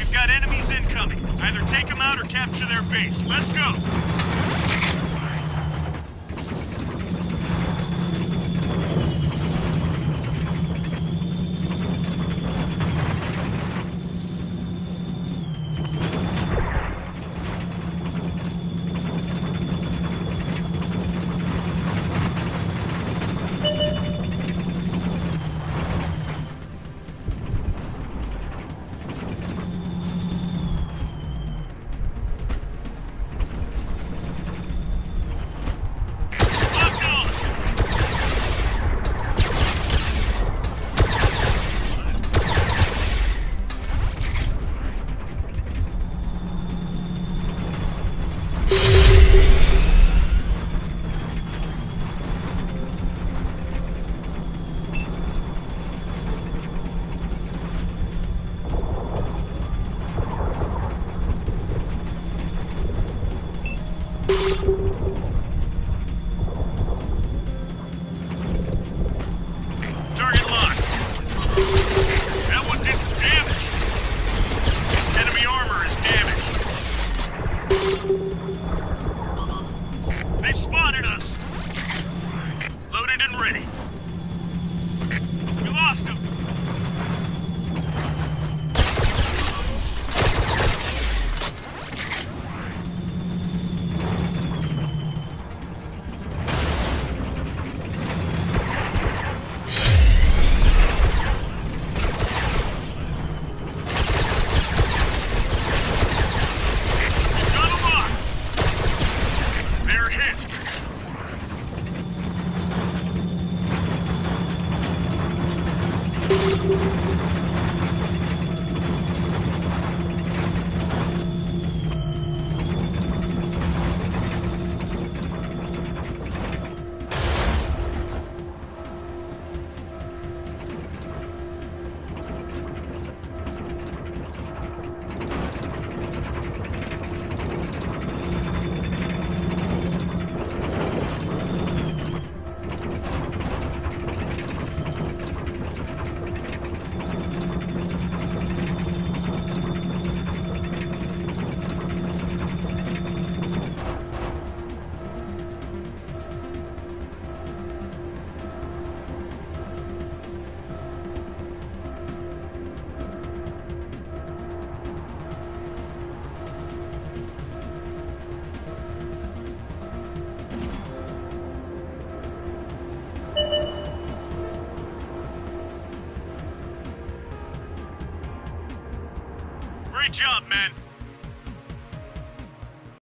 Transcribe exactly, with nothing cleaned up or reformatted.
We've got enemies incoming. Either take them out or capture their base. Let's go! Target locked. That one did some damage. Enemy armor is damaged. They've spotted us. Loaded and ready. We lost them. Great job, men.